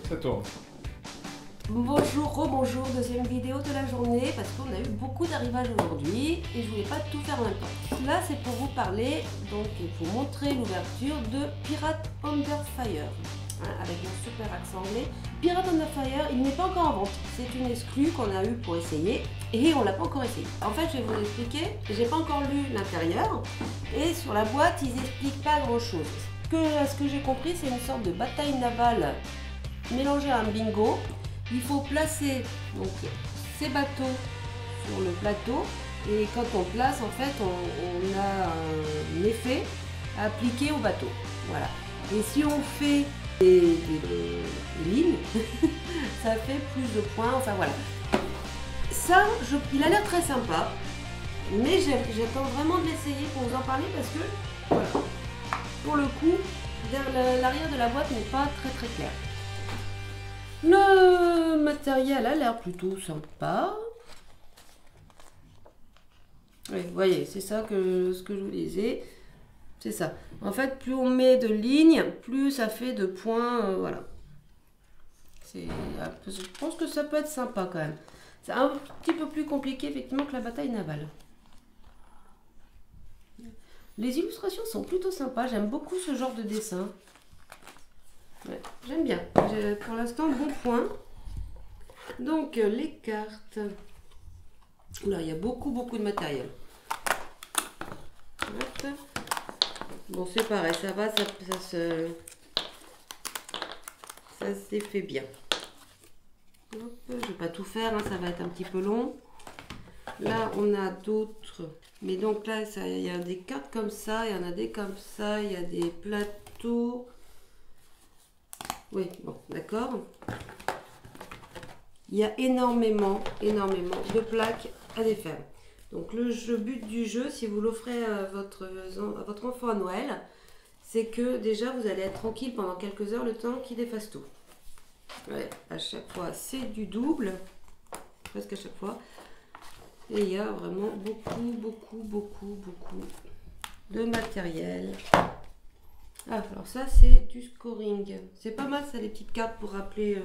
Ça tourne. Bonjour, rebonjour, deuxième vidéo de la journée parce qu'on a eu beaucoup d'arrivages aujourd'hui et je voulais pas tout faire en même temps. Là c'est pour vous parler, donc et vous montrer l'ouverture de Pirate Under Fire, hein, avec mon super accent anglais. Pirate Under Fire, il n'est pas encore en vente, c'est une exclue qu'on a eu pour essayer et on l'a pas encore essayé. En fait je vais vous expliquer, j'ai pas encore lu l'intérieur et sur la boîte ils expliquent pas grand chose. Ce que j'ai compris c'est une sorte de bataille navale mélangée à un bingo. Il faut placer donc, ces bateaux sur le plateau et quand on place, en fait, on a un effet à appliquer au bateau. Voilà. Et si on fait des lignes, ça fait plus de points. Enfin voilà. Ça, il a l'air très sympa, mais j'attends vraiment de l'essayer pour vous en parler parce que, voilà, pour le coup, l'arrière de la boîte n'est pas très clair. Le matériel a l'air plutôt sympa. Oui, vous voyez, c'est ça ce que je vous disais. C'est ça. En fait, plus on met de lignes, plus ça fait de points. Voilà. Je pense que ça peut être sympa quand même. C'est un petit peu plus compliqué effectivement que la bataille navale. Les illustrations sont plutôt sympas. J'aime beaucoup ce genre de dessin. Ouais, j'aime bien. Pour l'instant, bon point. Donc, les cartes. Oula, il y a beaucoup de matériel. Hop. Bon, c'est pareil, ça va, ça s'est fait bien. Hop, je ne vais pas tout faire, hein, ça va être un petit peu long. Là, on a d'autres. Mais donc là, il y a des cartes comme ça, il y en a des comme ça, il y a des plateaux. Oui, bon, d'accord. Il y a énormément de plaques à défaire. Donc le but du jeu, si vous l'offrez à votre enfant à Noël, c'est que déjà vous allez être tranquille pendant quelques heures le temps qu'il défasse tout. Ouais, à chaque fois c'est du double, presque à chaque fois. Et il y a vraiment beaucoup de matériel. Ah, alors ça c'est du scoring. C'est pas mal ça, les petites cartes pour rappeler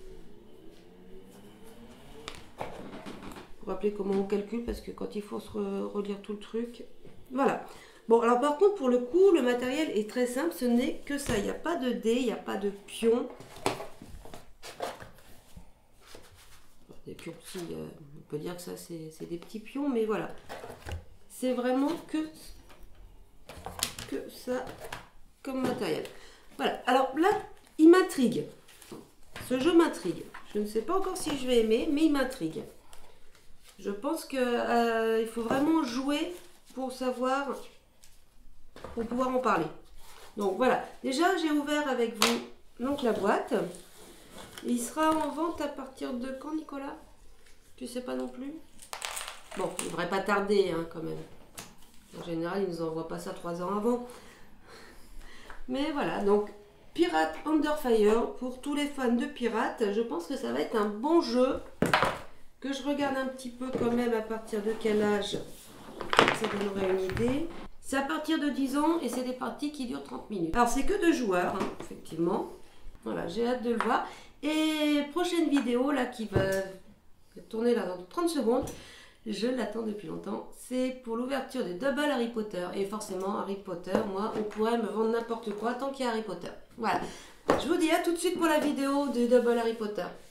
comment on calcule, parce que quand il faut se relire tout le truc. Voilà. Bon, alors par contre, pour le coup, le matériel est très simple, ce n'est que ça. Il n'y a pas de dés, il n'y a pas de pions. Des pions, si, on peut dire que ça, c'est des petits pions, mais voilà. C'est vraiment que ça comme matériel. Voilà. Alors là, il m'intrigue. Ce jeu m'intrigue. Je ne sais pas encore si je vais aimer, mais il m'intrigue. Je pense que il faut vraiment jouer pour savoir, pour pouvoir en parler. Donc voilà, déjà j'ai ouvert avec vous donc la boîte. Il sera en vente à partir de quand, Nicolas? Tu sais pas non plus? Bon, il ne devrait pas tarder hein, quand même. En général, ils ne nous envoient pas ça 3 ans avant. Mais voilà, donc Pirate Under Fire, pour tous les fans de pirates, je pense que ça va être un bon jeu. Que je regarde un petit peu quand même à partir de quel âge, ça donnerait une idée. C'est à partir de 10 ans et c'est des parties qui durent 30 minutes. Alors c'est que 2 joueurs, hein, effectivement. Voilà, j'ai hâte de le voir. Et prochaine vidéo là qui va tourner là dans 30 secondes, je l'attends depuis longtemps. C'est pour l'ouverture de Double Harry Potter. Et forcément Harry Potter, moi on pourrait me vendre n'importe quoi tant qu'il y a Harry Potter. Voilà, je vous dis à tout de suite pour la vidéo de Double Harry Potter.